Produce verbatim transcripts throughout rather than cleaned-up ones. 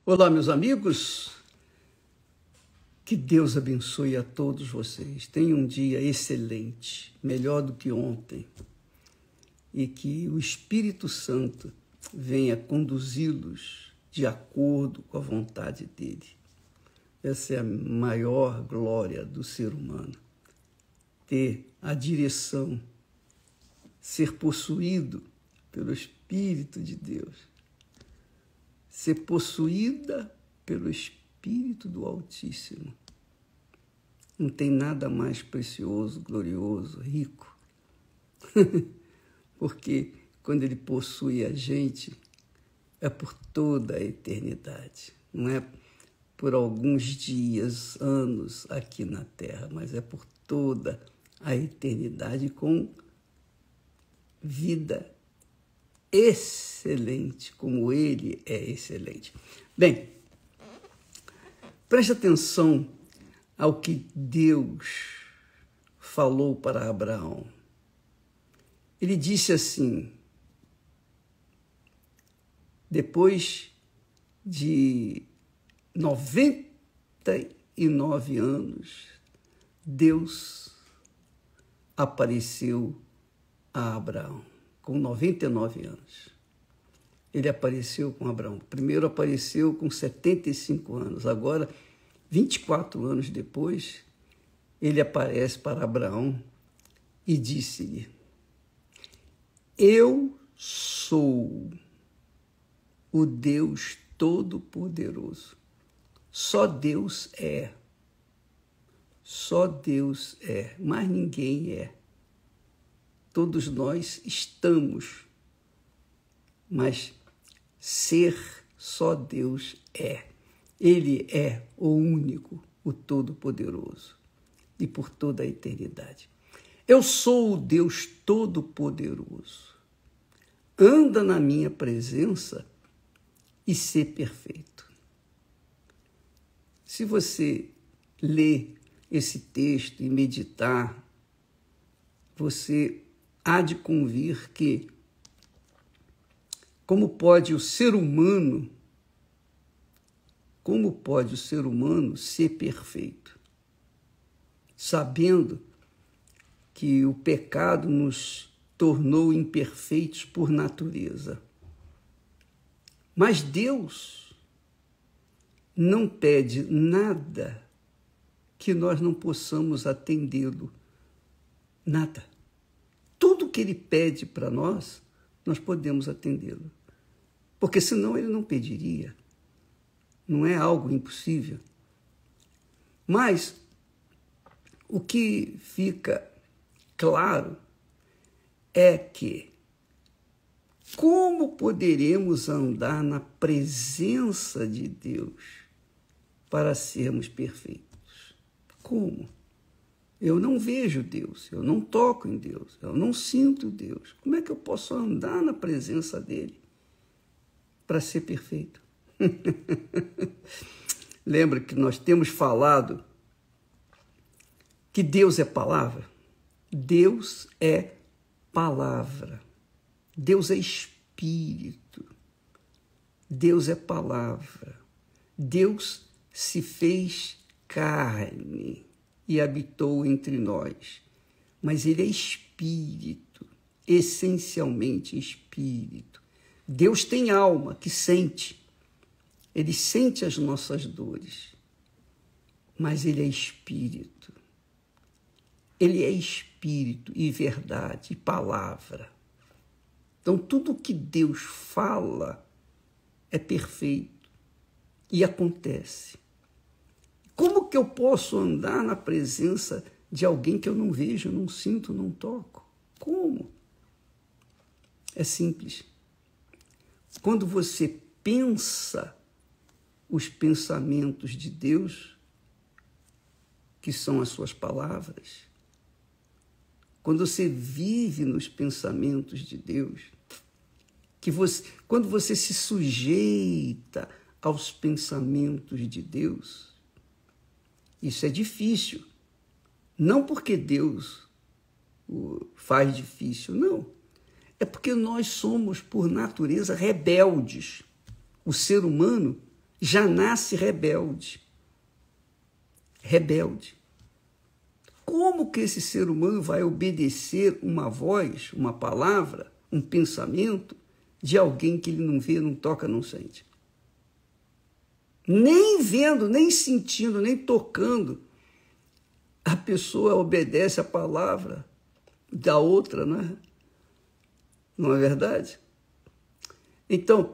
Olá, meus amigos. Que Deus abençoe a todos vocês. Tenham um dia excelente, melhor do que ontem. E que o Espírito Santo venha conduzi-los de acordo com a vontade dele. Essa é a maior glória do ser humano. Ter a direção, ser possuído pelo Espírito de Deus. Ser possuída pelo Espírito do Altíssimo. Não tem nada mais precioso, glorioso, rico. Porque quando ele possui a gente, é por toda a eternidade. Não é por alguns dias, anos aqui na Terra, mas é por toda a eternidade com vida excelente, como ele é excelente. Bem, preste atenção ao que Deus falou para Abraão. Ele disse assim, depois de noventa e nove anos, Deus apareceu a Abraão, com noventa e nove anos. Ele apareceu com Abraão. Primeiro apareceu com setenta e cinco anos. Agora, vinte e quatro anos depois, ele aparece para Abraão e disse-lhe: Eu sou o Deus Todo-Poderoso. Só Deus é. Só Deus é. Mais ninguém é. Todos nós estamos, mas ser só Deus é. Ele é o único, o Todo-Poderoso, e por toda a eternidade. Eu sou o Deus Todo-Poderoso. Anda na minha presença e ser perfeito. Se você ler esse texto e meditar, você há de convir que como pode o ser humano, como pode o ser humano ser perfeito, sabendo que o pecado nos tornou imperfeitos por natureza. Mas Deus não pede nada que nós não possamos atendê-lo. Nada. Tudo que ele pede para nós, nós podemos atendê-lo. Porque senão ele não pediria. Não é algo impossível. Mas o que fica claro é que como poderemos andar na presença de Deus para sermos perfeitos? Como? Eu não vejo Deus, eu não toco em Deus, eu não sinto Deus. Como é que eu posso andar na presença dele para ser perfeito? Lembra que nós temos falado que Deus é palavra? Deus é palavra. Deus é espírito. Deus é palavra. Deus se fez carne e habitou entre nós. Mas ele é espírito, essencialmente espírito. Deus tem alma que sente. Ele sente as nossas dores. Mas ele é espírito. Ele é espírito e verdade e palavra. Então, tudo que Deus fala é perfeito e acontece. Como que eu posso andar na presença de alguém que eu não vejo, não sinto, não toco? Como? É simples. Quando você pensa os pensamentos de Deus, que são as suas palavras, quando você vive nos pensamentos de Deus, que você, quando você se sujeita aos pensamentos de Deus, isso é difícil. Não porque Deus o faz difícil, não. É porque nós somos, por natureza, rebeldes. O ser humano já nasce rebelde. Rebelde. Como que esse ser humano vai obedecer uma voz, uma palavra, um pensamento de alguém que ele não vê, não toca, não sente? Nem vendo, nem sentindo, nem tocando, a pessoa obedece a palavra da outra, não é? Não é verdade? Então,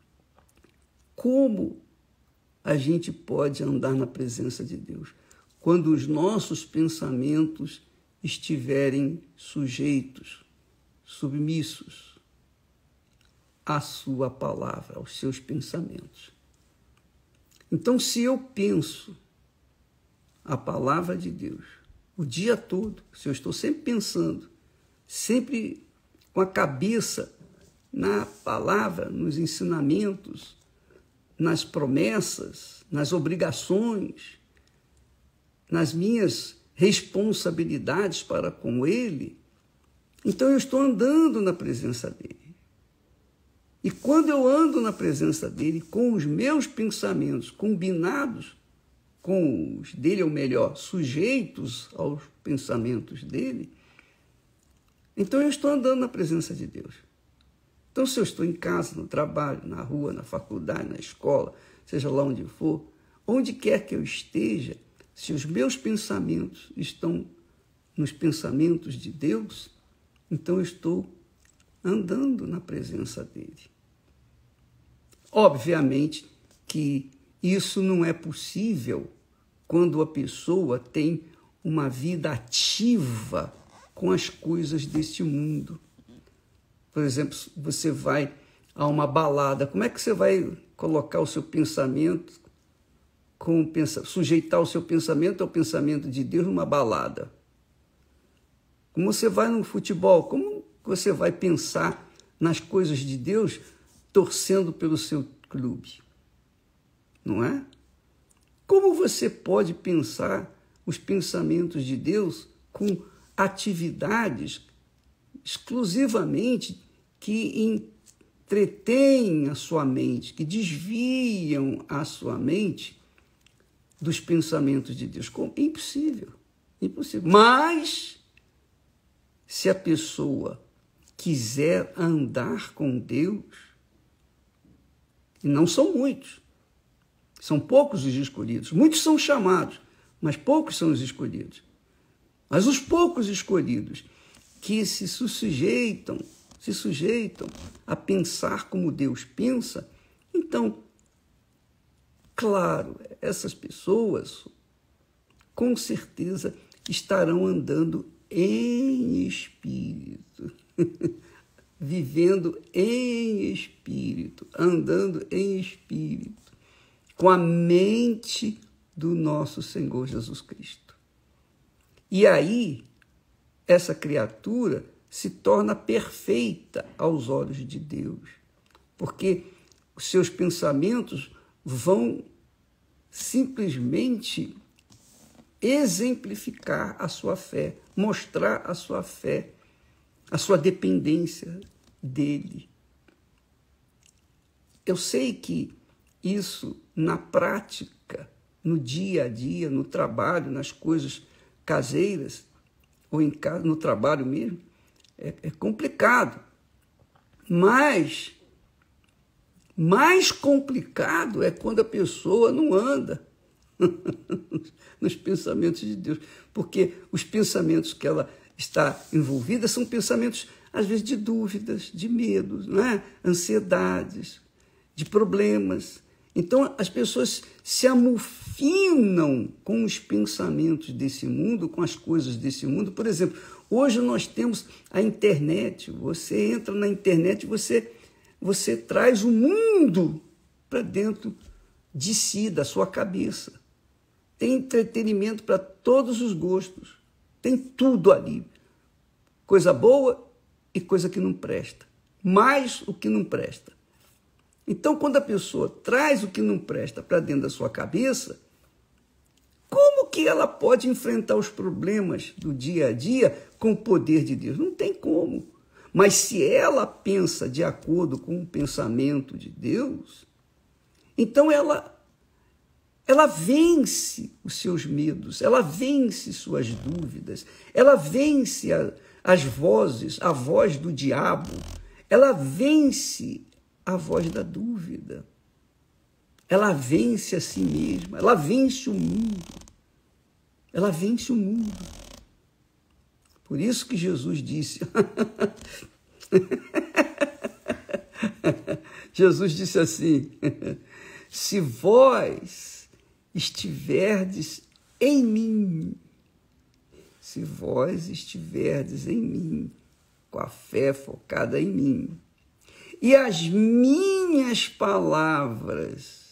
como a gente pode andar na presença de Deus? Quando os nossos pensamentos estiverem sujeitos, submissos à sua palavra, aos seus pensamentos. Então, se eu penso a palavra de Deus o dia todo, se eu estou sempre pensando, sempre com a cabeça na palavra, nos ensinamentos, nas promessas, nas obrigações, nas minhas responsabilidades para com Ele, então eu estou andando na presença dEle. E quando eu ando na presença dEle, com os meus pensamentos combinados com os dEle, ou melhor, sujeitos aos pensamentos dEle, então eu estou andando na presença de Deus. Então, se eu estou em casa, no trabalho, na rua, na faculdade, na escola, seja lá onde for, onde quer que eu esteja, se os meus pensamentos estão nos pensamentos de Deus, então eu estou andando na presença dele. Obviamente que isso não é possível quando a pessoa tem uma vida ativa com as coisas deste mundo. Por exemplo, você vai a uma balada, como é que você vai colocar o seu pensamento, com, sujeitar o seu pensamento ao pensamento de Deus numa balada? Como você vai no futebol, como você vai pensar nas coisas de Deus torcendo pelo seu clube? Não é? Como você pode pensar os pensamentos de Deus com atividades exclusivamente que entretêm a sua mente, que desviam a sua mente dos pensamentos de Deus? Como? Impossível, impossível. Mas, se a pessoa quiser andar com Deus, e não são muitos, são poucos os escolhidos, muitos são chamados, mas poucos são os escolhidos. Mas os poucos escolhidos que se sujeitam, se sujeitam a pensar como Deus pensa, então, claro, essas pessoas com certeza estarão andando em espírito, vivendo em espírito, andando em espírito, com a mente do nosso Senhor Jesus Cristo. E aí, essa criatura se torna perfeita aos olhos de Deus, porque os seus pensamentos vão simplesmente exemplificar a sua fé, mostrar a sua fé, a sua dependência dele. Eu sei que isso, na prática, no dia a dia, no trabalho, nas coisas caseiras, ou em casa, no trabalho mesmo, é, é complicado. Mas mais complicado é quando a pessoa não anda nos pensamentos de Deus, porque os pensamentos que ela está envolvida são pensamentos, às vezes, de dúvidas, de medos, não é? Ansiedades, de problemas. Então, as pessoas se amofinam com os pensamentos desse mundo, com as coisas desse mundo. Por exemplo, hoje nós temos a internet. Você entra na internet, você, você traz o mundo para dentro de si, da sua cabeça. Tem entretenimento para todos os gostos. Tem tudo ali. Coisa boa e coisa que não presta. Mais o que não presta. Então, quando a pessoa traz o que não presta para dentro da sua cabeça, como que ela pode enfrentar os problemas do dia a dia com o poder de Deus? Não tem como. Mas se ela pensa de acordo com o pensamento de Deus, então ela ela vence os seus medos, ela vence suas dúvidas, ela vence a, as vozes, a voz do diabo, ela vence a voz da dúvida, ela vence a si mesma, ela vence o mundo, ela vence o mundo. Por isso que Jesus disse, Jesus disse assim, se vós estiverdes em mim, se vós estiverdes em mim, com a fé focada em mim, e as minhas palavras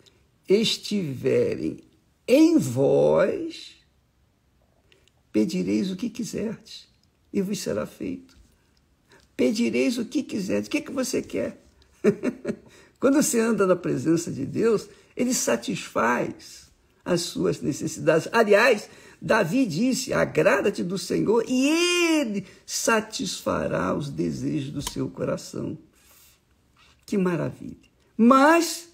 estiverem em vós, pedireis o que quiserdes e vos será feito. Pedireis o que quiserdes. O que, que você quer? Quando você anda na presença de Deus, ele satisfaz as suas necessidades. Aliás, Davi disse, agrada-te do Senhor e ele satisfará os desejos do seu coração. Que maravilha. Mas,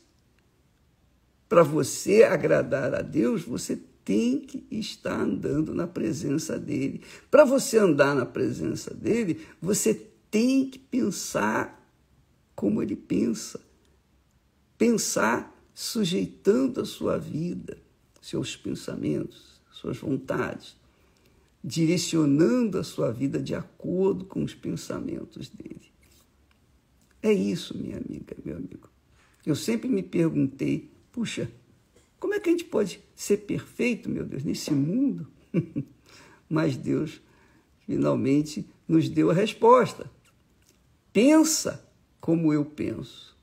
para você agradar a Deus, você tem que estar andando na presença dele. Para você andar na presença dele, você tem que pensar como ele pensa. Pensar sujeitando a sua vida, seus pensamentos, suas vontades, direcionando a sua vida de acordo com os pensamentos dele. É isso, minha amiga, meu amigo. Eu sempre me perguntei, puxa, como é que a gente pode ser perfeito, meu Deus, nesse mundo? Mas Deus finalmente nos deu a resposta. Pensa como eu penso.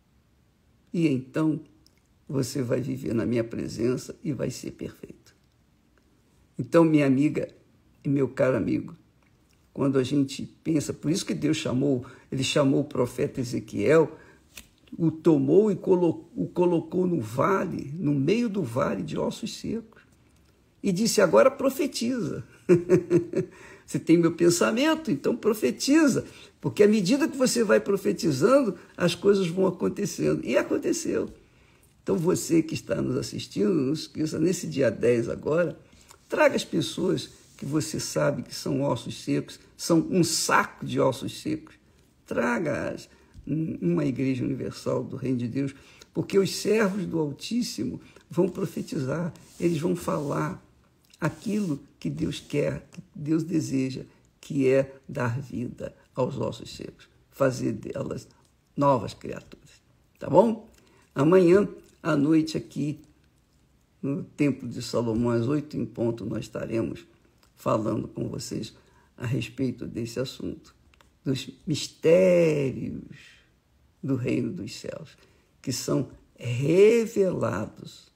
E então você vai viver na minha presença e vai ser perfeito. Então, minha amiga e meu caro amigo, quando a gente pensa, por isso que Deus chamou, ele chamou o profeta Ezequiel, o tomou e colocou, o colocou no vale, no meio do vale de ossos secos. E disse, agora profetiza. Você tem meu pensamento, então profetiza. Porque à medida que você vai profetizando, as coisas vão acontecendo. E aconteceu. Então você que está nos assistindo, não esqueça, nesse dia dez agora, traga as pessoas que você sabe que são ossos secos, são um saco de ossos secos. Traga-as uma igreja universal do Reino de Deus, porque os servos do Altíssimo vão profetizar, eles vão falar aquilo que Deus quer, que Deus deseja, que é dar vida aos ossos secos, fazer delas novas criaturas, tá bom? Amanhã à noite aqui no Templo de Salomão, às oito em ponto, nós estaremos falando com vocês a respeito desse assunto, dos mistérios do reino dos céus, que são revelados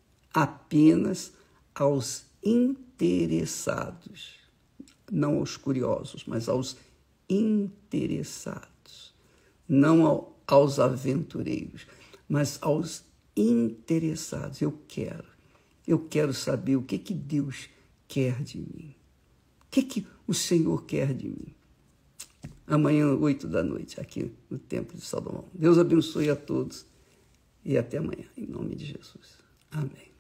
apenas aos interessados, não aos curiosos, mas aos interessados, não ao, aos aventureiros, mas aos interessados. Eu quero, eu quero saber o que, que Deus quer de mim, o que, que o Senhor quer de mim. Amanhã, oito da noite, aqui no Templo de Salomão. Deus abençoe a todos e até amanhã, em nome de Jesus. Amém.